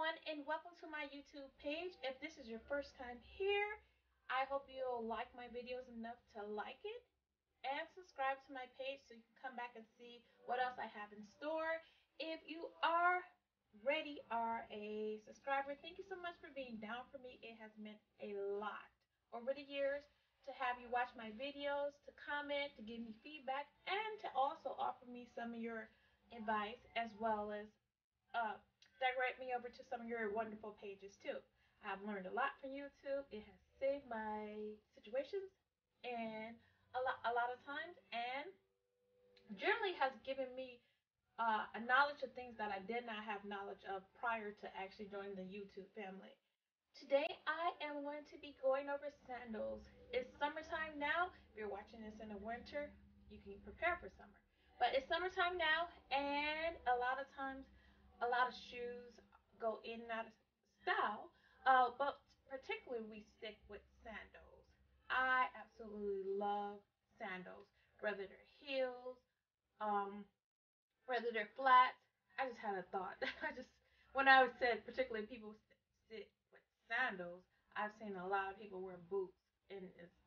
everyone, and welcome to my YouTube page. If this is your first time here, I hope you'll like my videos enough to like it and subscribe to my page so you can come back and see what else I have in store. If you are a subscriber, thank you so much for being down for me. It has meant a lot over the years to have you watch my videos, to comment, to give me feedback, and to also offer me some of your advice, as well as uh, direct me over to some of your wonderful pages too. I've learned a lot from YouTube. It has saved my situations and a lot of times, and generally has given me a knowledge of things that I did not have knowledge of prior to actually joining the YouTube family. Today I am going to be going over sandals. It's summertime now. If you're watching this in the winter, you can prepare for summer. But it's summertime now, and a lot of times, a lot of shoes go in and out of style. But particularly, we stick with sandals. I absolutely love sandals, whether they're heels, um, whether they're flats. I just had a thought. When I said particularly people sit with sandals, I've seen a lot of people wear boots, and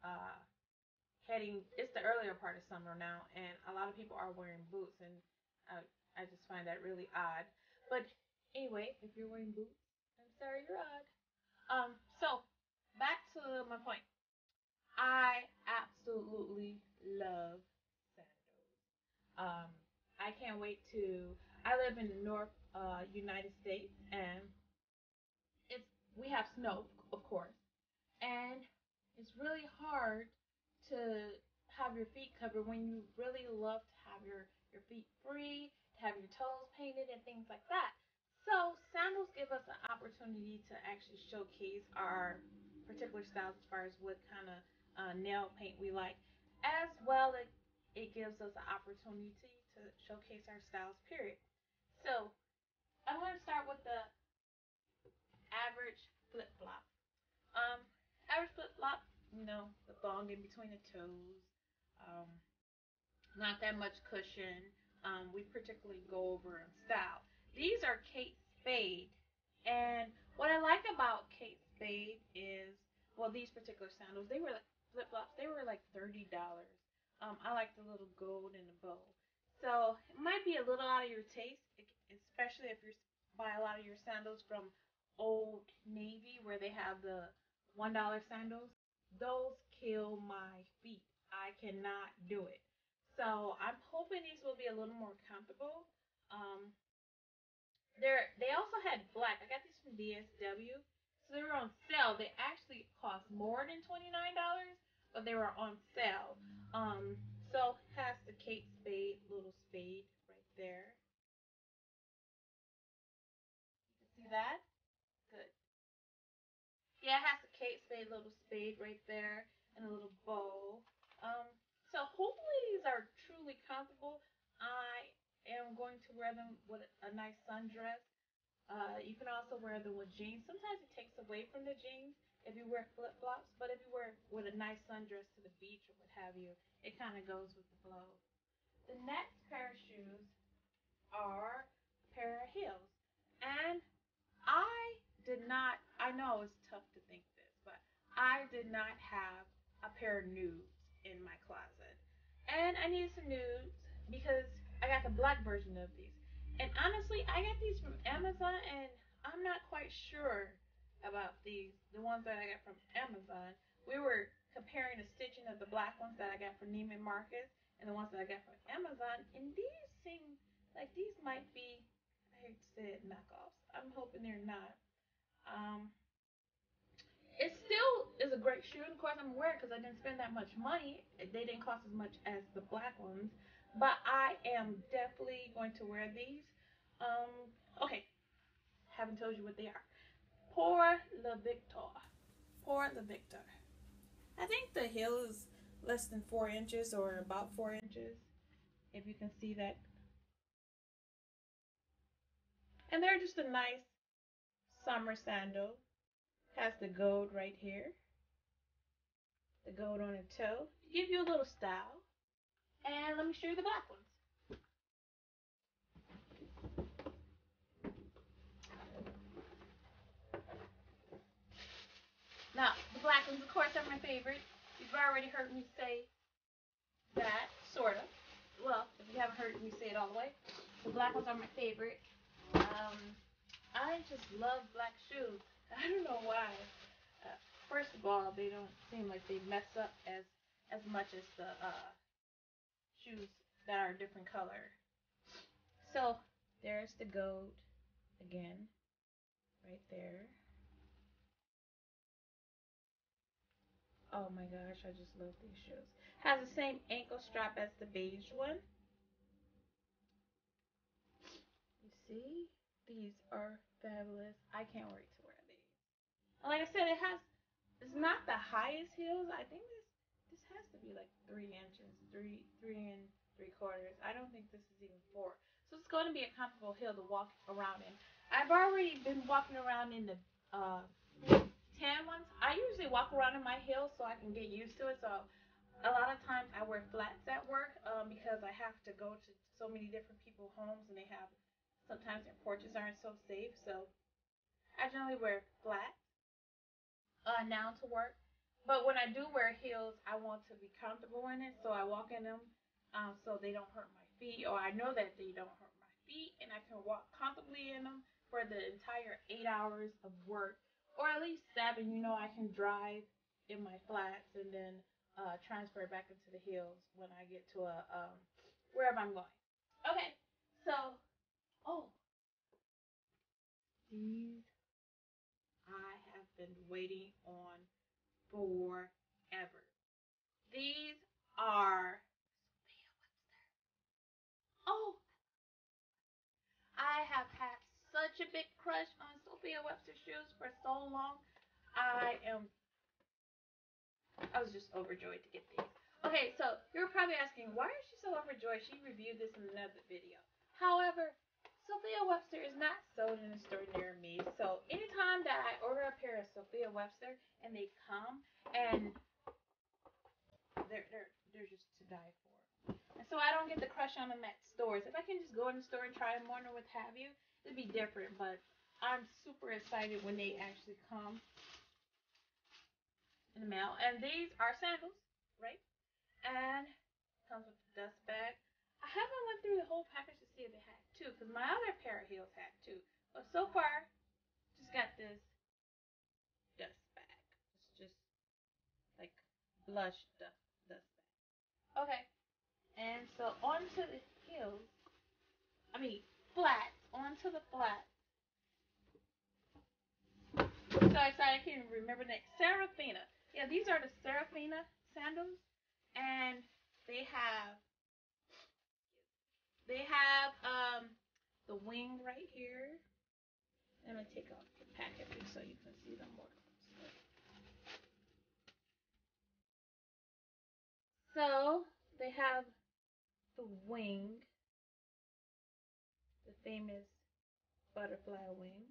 it's the earlier part of summer now, and a lot of people are wearing boots, and I just find that really odd. But anyway, if you're wearing boots, I'm sorry, you're odd. So back to my point. I absolutely love sandals. Um, I can't wait to. I live in the North United States, and it's we have snow, of course, and it's really hard to have your feet covered when you really love to have your feet free, to have your toes painted and things like that. So sandals give us an opportunity to actually showcase our particular styles as far as what kind of nail paint we like, as well as it gives us an opportunity to showcase our styles, period. So I'm going to start with the average flip flop. Um, Average flip flop, the thong in between the toes, um, not that much cushion. We particularly go over in style. These are Kate Spade, and what I like about Kate Spade is, well, these particular sandals, they were like flip flops. They were like $30. I like the little gold and the bow. So it might be a little out of your taste, especially if you buy a lot of your sandals from Old Navy, where they have the $1 sandals. Those kill my feet. I cannot do it. So I'm hoping these will be a little more comfortable. Um, they also had black. I got these from DSW, so they were on sale. They actually cost more than $29, but they were on sale. So has the Kate Spade little spade right there. You can see that. Good. Yeah, it has the Kate Spade little spade right there and a little bow. Um, so hopefully these are truly comfortable. I am going to wear them with a nice sundress. You can also wear them with jeans. Sometimes it takes away from the jeans if you wear flip flops, but if you wear with a nice sundress to the beach or what have you, it kind of goes with the flow. The next pair of shoes are a pair of heels, and I did not. I know it's tough to think this, but I did not have a pair of nudes in my closet, and I needed some nudes because I got the black version of these. And honestly, I got these from Amazon, and I'm not quite sure about these. The ones that I got from Amazon. We were comparing the stitching of the black ones that I got from Neiman Marcus and the ones that I got from Amazon, and these seem like these might be. I hate to say it, knockoffs. I'm hoping they're not. Um, it still is a great shoe. And of course, I'm wearing it because I didn't spend that much money. They didn't cost as much as the black ones, but I am definitely going to wear these. Okay, haven't told you what they are. Pour le Victor. Pour le Victor. I think the heel is less than 4 inches, or about 4 inches, if you can see that. And they're just a nice summer sandal. Has the gold right here, the gold on the toe. Give you a little style. And let me show you the black ones. ones, of course, are my favorite. You've already heard me say that, sort of. Well, if you haven't heard me say it all the way, the black ones are my favorite. I just love black shoes. I don't know why. First of all, they don't seem like they mess up as much as the shoes that are a different color. So there's the goat again, right there. Oh my gosh, I just love these shoes. Has the same ankle strap as the beige one. You see? These are fabulous. I can't wait to wear these. Like I said, it's not the highest heels. I think this has to be like 3 inches, three and 3/4. I don't think this is even 4. So it's going to be a comfortable heel to walk around in. I've already been walking around in the tan ones. I usually walk around in my heels so I can get used to it. So a lot of times I wear flats at work because I have to go to so many different people's homes and they have sometimes their porches aren't so safe. So I generally wear flats now to work. But when I do wear heels, I want to be comfortable in it, so I walk in them so they don't hurt my feet, or I know that they don't hurt my feet, and I can walk comfortably in them for the entire 8 hours of work, or at least 7. You know, I can drive in my flats and then transfer back into the heels when I get to a wherever I'm going. Okay, so oh, these I have been waiting on forever. These are oh, I have had such a big crush on Sophia Webster shoes for so long. I am I was just overjoyed to get these. Okay, so you're probably asking, why is she so overjoyed? She reviewed this in another video. However, Sophia Webster is not sold in a store near me. So anytime that I order a pair of Sophia Webster and they come and they're just to die for. And so I don't get the crush on them at stores. If I can just go in the store and try them on or what have you, it'd be different. But I'm super excited when they actually come in the mail. And these are sandals, right? And comes with the dust bag. I haven't went through the whole package to see if it had two, because my other pair of heels had two. But so far, just got this dust bag. It's just like blush dust bag. Okay. And so onto the heels. I mean flats. Onto the flats. So excited I can't even remember the name. Serafina. Yeah, these are the Serafina sandals. And they have the wing right here. I'm gonna take off the packaging so you can see them more. So they have the wing, the famous butterfly wing.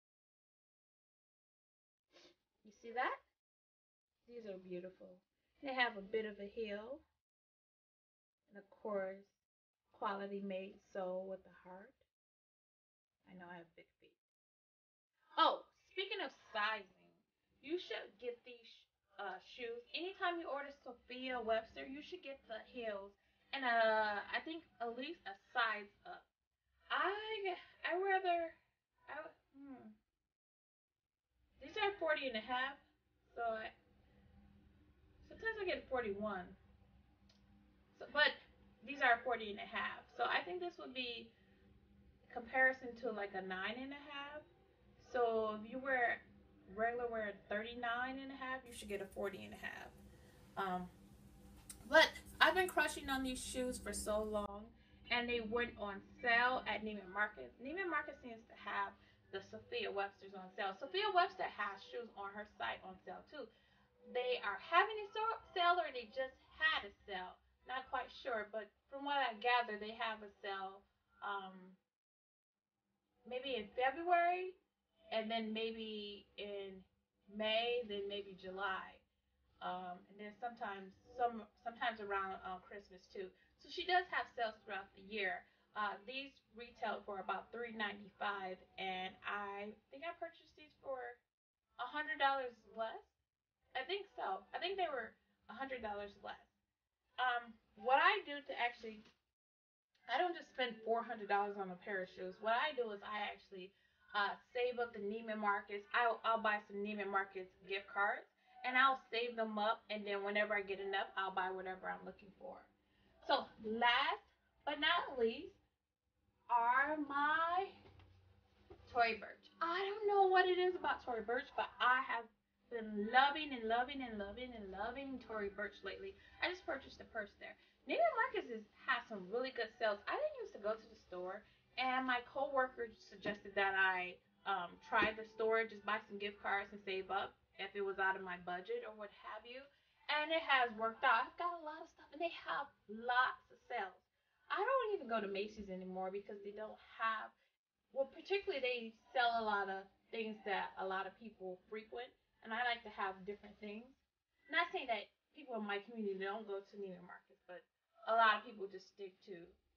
You see that? These are beautiful. They have a bit of a heel, and of course, quality made sole with a heart. I know I have big feet. Oh, speaking of sizing, you should get these shoes. Anytime you order Sophia Webster, you should get the heels and I think at least a size up. I rather I these are 40 and a half, so sometimes I get 41. So, but these are 40 and a half. So I think this would be comparison to like a 9.5. So if you wear regular wear 39 and a half, you should get a 40 and a half. But I've been crushing on these shoes for so long, and they went on sale at Neiman Marcus. Neiman Marcus seems to have the Sophia Websters on sale. Sophia Webster has shoes on her site on sale too. They are having a sale, or they just had a sale. Not quite sure, but from what I gather, they have a sale maybe in February, and then maybe in May, then maybe July. And then sometimes around Christmas too. So she does have sales throughout the year. These retail for about $3.95, and I think I purchased these for $100 less. I think so. I think they were $100 less. What I do to actually, I don't just spend $400 on a pair of shoes. What I do is I actually save up the Neiman Marcus. I'll buy some Neiman Marcus gift cards, and I'll save them up. And then whenever I get enough, I'll buy whatever I'm looking for. So last but not least are my Tory Burch. I don't know what it is about Tory Burch, but I have been loving and loving and loving and loving Tory Burch lately. I just purchased a purse there. Neiman Marcus has some really good sales. I didn't used to go to the store, and my coworker suggested that I try the store, just buy some gift cards and save up if it was out of my budget or what have you. And it has worked out. I've got a lot of stuff, and they have lots of sales. I don't even go to Macy's anymore because they don't have, well, particularly they sell a lot of things that a lot of people frequent, and I like to have different things. Not saying that people in my community don't go to Neiman Marcus, but a lot of people just stick to,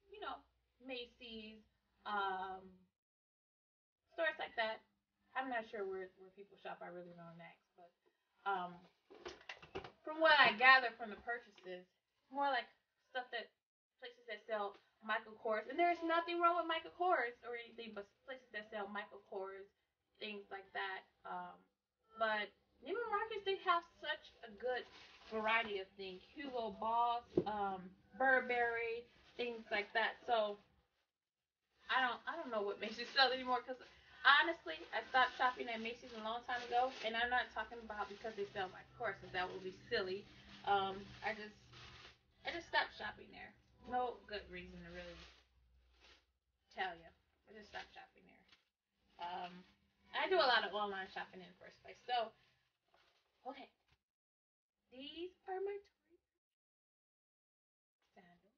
Macy's, um, stores like that. I'm not sure where people shop. I really don't ask, but um, from what I gather from the purchases, more like stuff that places that sell Michael Kors, and there's nothing wrong with Michael Kors or anything, but places that sell Michael Kors, things like that. But Neiman Marcus, they have such a good variety of things. Hugo Boss, Burberry, things like that. So I don't know what Macy's sell anymore because honestly, I stopped shopping at Macy's a long time ago, and I'm not talking about because they sell Michael Kors, because that would be silly. I just stopped shopping there. No good reason to really tell you. I just stopped shopping there. I do a lot of online shopping in the first place. So, okay, these are my Tory sandals.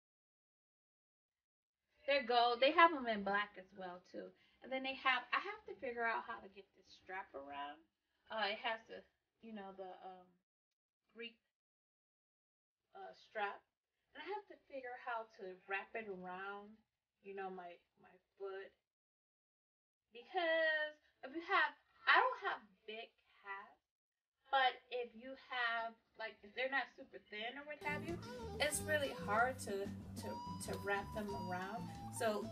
They're gold. They have them in black as well too. And then I have to figure out how to get this strap around. It has the Greek strap, and I have to figure how to wrap it around, my foot, because I don't have big calves, but if you have, like, if they're not super thin or what have you, it's really hard to wrap them around. So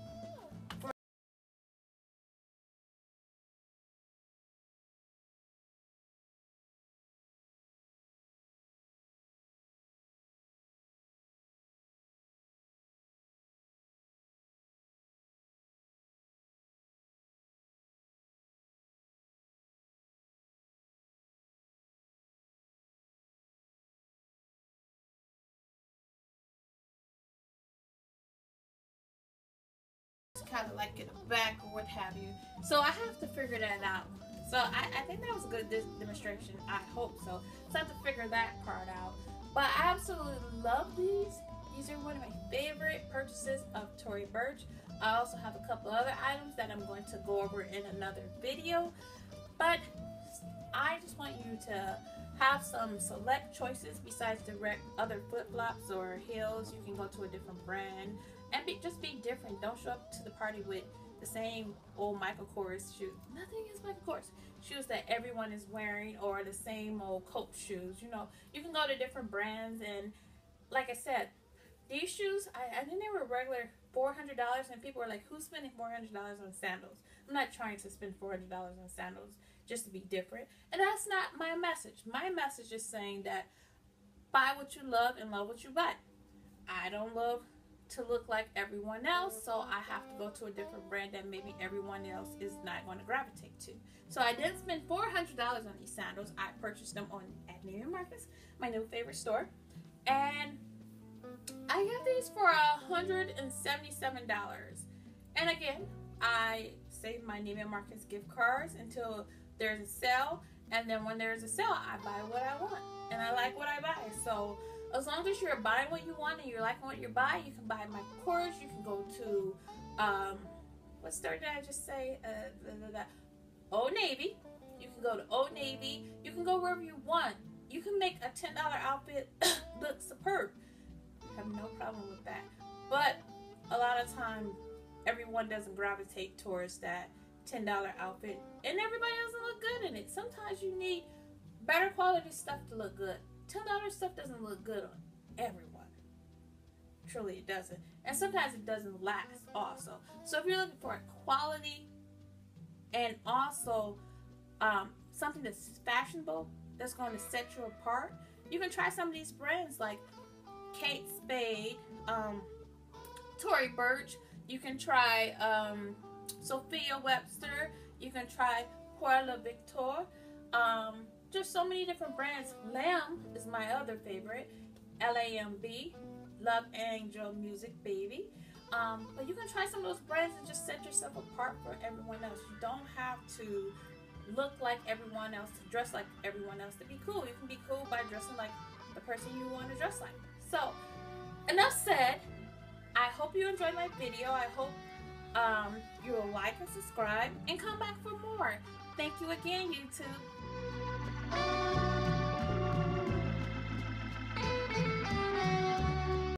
kind of like in the back or what have you. So I have to figure that out. So I think that was a good demonstration. I hope so. So I have to figure that part out. But I absolutely love these. These are one of my favorite purchases of Tory Burch. I also have a couple other items that I'm going to go over in another video. But I just want you to have some select choices besides the other flip-flops or heels. You can go to a different brand and just be different. Don't show up to the party with the same old Michael Kors shoes. Nothing is Michael Kors shoes that everyone is wearing, or the same old Coach shoes. You can go to different brands, and like I said, these shoes, I think they were regular $400, and people were like, who's spending $400 on sandals? I'm not trying to spend $400 on sandals just to be different. And that's not my message. My message is saying that buy what you love and love what you buy. I don't love to look like everyone else, so I have to go to a different brand that maybe everyone else is not going to gravitate to. So I didn't spend $400 on these sandals. I purchased them at Neiman Marcus, my new favorite store, and I got these for $177. And again, I save my Neiman Marcus gift cards until there's a sale, and then when there's a sale, I buy what I want, and I like what I buy. So as long as you're buying what you want and you're liking what you buy, you can buy Michael Kors. You can go to what store did I just say? Old Navy. You can go to Old Navy. You can go wherever you want. You can make a $10 outfit look superb. I have no problem with that. But a lot of time, everyone doesn't gravitate towards that $10 outfit, and everybody doesn't look good in it. Sometimes you need better quality stuff to look good. $10 stuff doesn't look good on everyone. Truly, it doesn't. And sometimes it doesn't last also. So if you're looking for a quality and also something that's fashionable, that's going to set you apart, you can try some of these brands like Kate Spade, Tory Burch. You can try Sophia Webster. You can try Pour la Victoire. Just so many different brands. L.A.M.B is my other favorite. L.A.M.B, Love Angel Music Baby. But you can try some of those brands and just set yourself apart from everyone else. You don't have to look like everyone else, to dress like everyone else to be cool. You can be cool by dressing like the person you want to dress like. So, enough said. I hope you enjoyed my video. I hope you will like and subscribe and come back for more. Thank you again, YouTube.